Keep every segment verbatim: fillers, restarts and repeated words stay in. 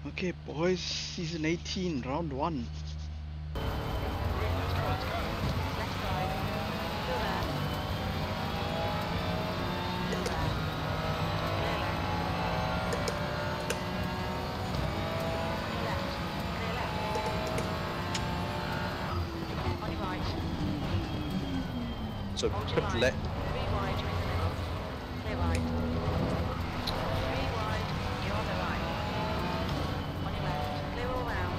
Okay, boys, season eighteen, round one. Let's go, let's go. Left side. Still there. Still there. Clear left. On your left. Clear left. On your right. So Hold your put line. left. Three wide, you're in the middle. Clear right. Three wide, you're on the right. On your left. Clear all round.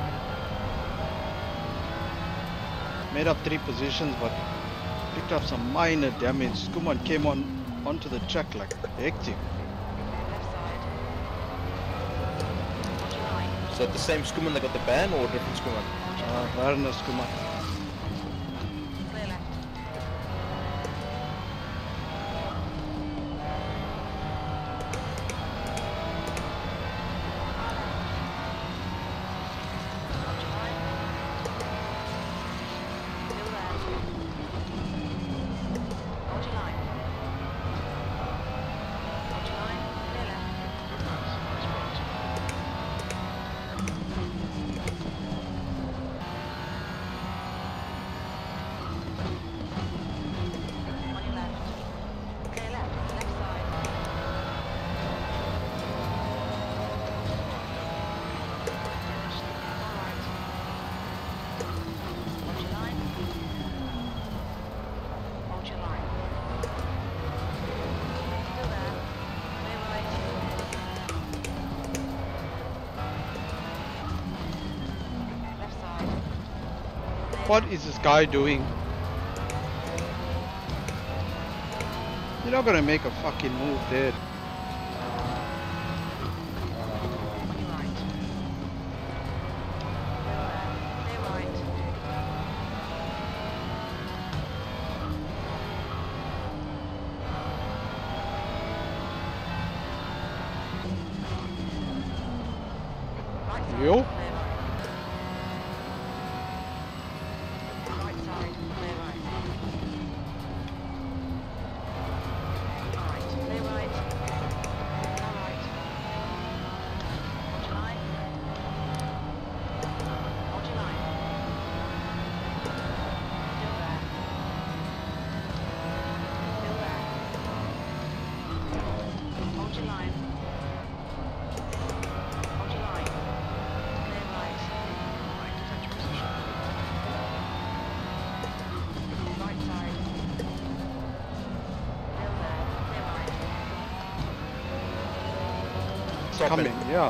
Made up three positions, but picked up some minor damage. Skuman came on onto the track like hectic. Left side. Hold your line. Is that the same Skuman that got the ban or a different Skuman? Hold your Uh, line. Werner Skuman. Clear left. Hold your line. Still there. Hold your line. Hold your line. Clear left. On your left. Clear left. Left side. All right. Hold your line. Hold your line. Still there. Clear right. Left side. Clear What left. is this guy doing? You're not gonna make a fucking move there. On your right. Still there. Clear right. Right side. Yo. Clear right. Right side. Clear right. Alright. Clear right. All right. Hold your line. Hold your line. Still there. Still there. Hold your line. Hold your line. Clear right. Right side. Still there. Clear right. Stop Coming, it. yeah.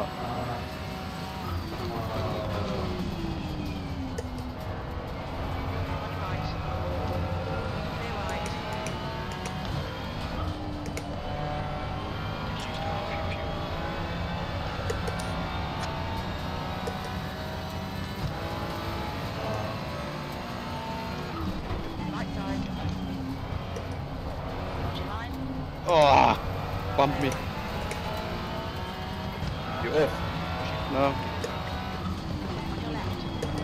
On your right. Clear right. Right side. Hold your line. Oh, bumped me. You're off. No. On your left.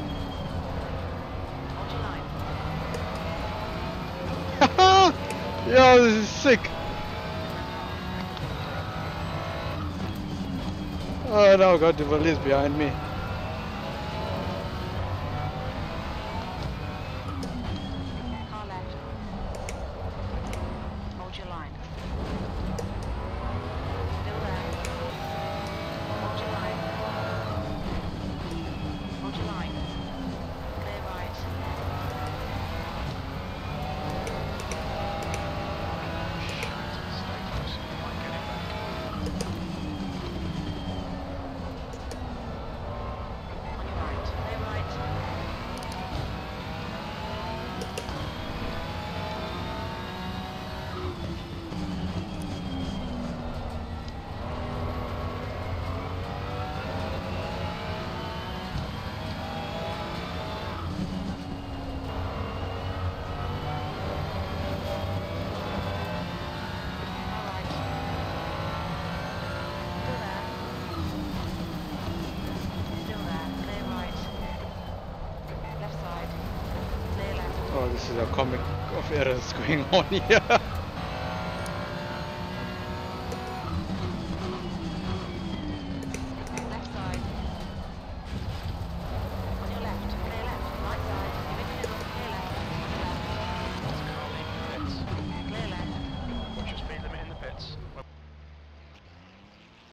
Hold your line. Yeah, this is sick. Oh no, got the police behind me. Car left. Hold your line. Still there. Hold your line. Hold your line. Clear right. On your right. Clear right. All right. Still there. Still there. Clear right. Left side. Clear left. Oh, this is a comic of errors going on here.